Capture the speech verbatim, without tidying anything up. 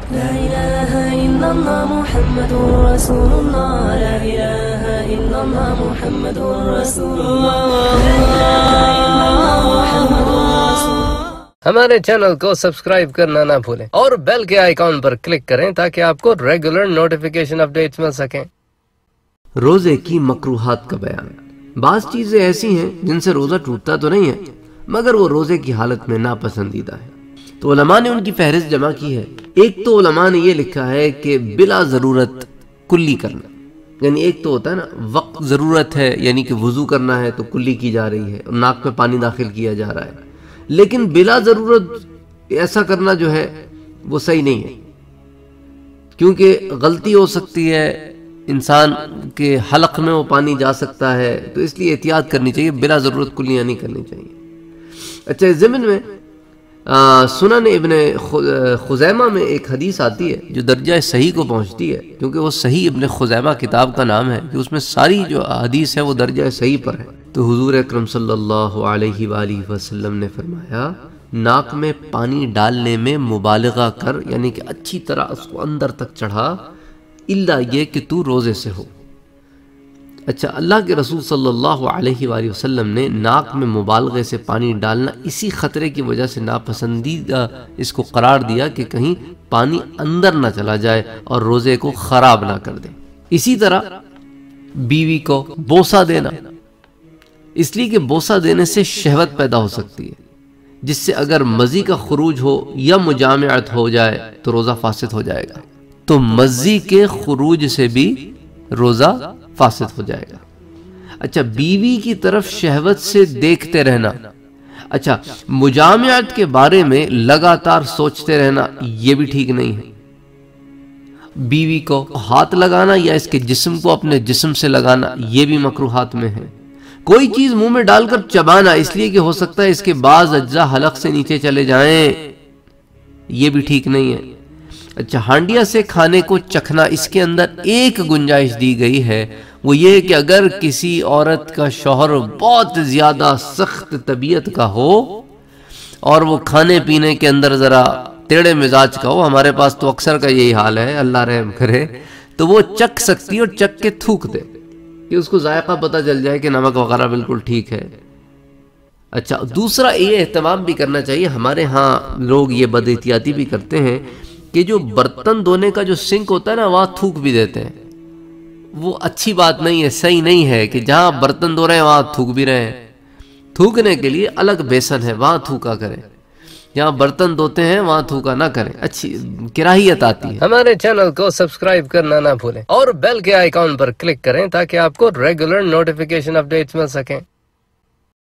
لا إله إلا الله محمد رسول الله لا إله إلا الله محمد رسول الله لا إله إلا الله محمد رسول الله. ہمارے چینل کو سبسکرائب کرنا نہ بھولیں اور بیل کے آئیکن پر کلک کریں تاکہ آپ کو ریگولر نوٹیفیکیشن اپڈیٹس مل سکیں. روزے کی مکروہات کا بیان. بعض چیزیں ایسی ہیں جن سے روزہ ٹوٹتا تو نہیں ہے مگر وہ روزے کی حالت میں ناپسندیدہ ہے. تو علماء نے ان کی فہرست جمع کی ہے. ایک تو علماء نے یہ لکھا ہے کہ بلا ضرورت کلی کرنا، یعنی ایک تو ہوتا ہے نا وقت ضرورت ہے، یعنی کہ وضو کرنا ہے تو کلی کی جا رہی ہے اور ناک میں پانی داخل کیا جا رہا ہے، لیکن بلا ضرورت ایسا کرنا جو ہے وہ صحیح نہیں ہے، کیونکہ غلطی ہو سکتی ہے، انسان کے حلق میں وہ پانی جا سکتا ہے، تو اس لیے احتیاط کرنی چاہیے، بلا ضرورت کلیاں نہیں کرنی چاہیے. اچھا، اس ضمن میں سنن ابن خزیمہ میں ایک حدیث آتی ہے جو درجہ صحیح کو پہنچتی ہے، کیونکہ وہ صحیح ابن خزیمہ کتاب کا نام ہے کہ اس میں ساری جو حدیث ہے وہ درجہ صحیح پر ہے. تو حضور اکرم صلی اللہ علیہ وآلہ وسلم نے فرمایا، ناک میں پانی ڈالنے میں مبالغہ کر، یعنی کہ اچھی طرح اس کو اندر تک چڑھا، الا یہ کہ تو روزے سے ہو. اچھا، اللہ کے رسول صلی اللہ علیہ وآلہ وسلم نے ناک میں مبالغے سے پانی ڈالنا اسی خطرے کی وجہ سے ناپسندیدہ اس کو قرار دیا کہ کہیں پانی اندر نہ چلا جائے اور روزے کو خراب نہ کر دے. اسی طرح بیوی کو بوسہ دینا، اس لیے کہ بوسہ دینے سے شہوت پیدا ہو سکتی ہے، جس سے اگر مزی کا خروج ہو یا مجامعت ہو جائے تو روزہ فاسد ہو جائے گا. تو مزی کے خروج سے بھی روزہ فاسد ہو جائے گا. اچھا، بیوی کی طرف شہوت سے دیکھتے رہنا. اچھا، مجامعت کے بارے میں لگاتار سوچتے رہنا یہ بھی ٹھیک نہیں ہے. بیوی کو ہاتھ لگانا یا اس کے جسم کو اپنے جسم سے لگانا یہ بھی مکروہات میں ہے. کوئی چیز منہ میں ڈال کر چبانا، اس لیے کہ ہو سکتا ہے اس کے بعض اجزاء حلق سے نیچے چلے جائیں، یہ بھی ٹھیک نہیں ہے. اچھا، ہانڈیا سے کھانے کو چکھنا، اس کے اندر ایک گنجائش دی گئی ہے، وہ یہ کہ اگر کسی عورت کا شوہر بہت زیادہ سخت طبیعت کا ہو اور وہ کھانے پینے کے اندر ذرا ٹیڑے مزاج کا ہو، ہمارے پاس تو اکثر کا یہی حال ہے، اللہ رحم کرے، تو وہ چکھ سکتی اور چکھ کے تھوک دے کہ اس کو ذائقہ پتہ چل جائے کہ نمک وغیرہ بالکل ٹھیک ہے. اچھا، دوسرا یہ اہتمام بھی کرنا چاہیے، ہمارے ہاں لوگ یہ بد احتیاطی بھی کرتے ہیں کہ جو برتن دھونے کا جو سنک ہوتا ہے نا وہاں تھوک بھی دیتے ہیں. وہ اچھی بات نہیں ہے، صحیح نہیں ہے کہ جہاں برتن دھو رہے ہیں وہاں تھوک بھی رہے ہیں. تھوکنے کے لیے الگ بیسن ہے، وہاں تھوکا کریں، جہاں برتن دھوتے ہیں وہاں تھوکا نہ کریں، اچھی کراہیت آتی ہے. ہمارے چینل کو سبسکرائب کرنا نہ بھولیں اور بیل کے آئیکن پر کلک کریں تاکہ آپ کو ریگولر نوٹیفیکیشن اپڈیٹس مل سکیں.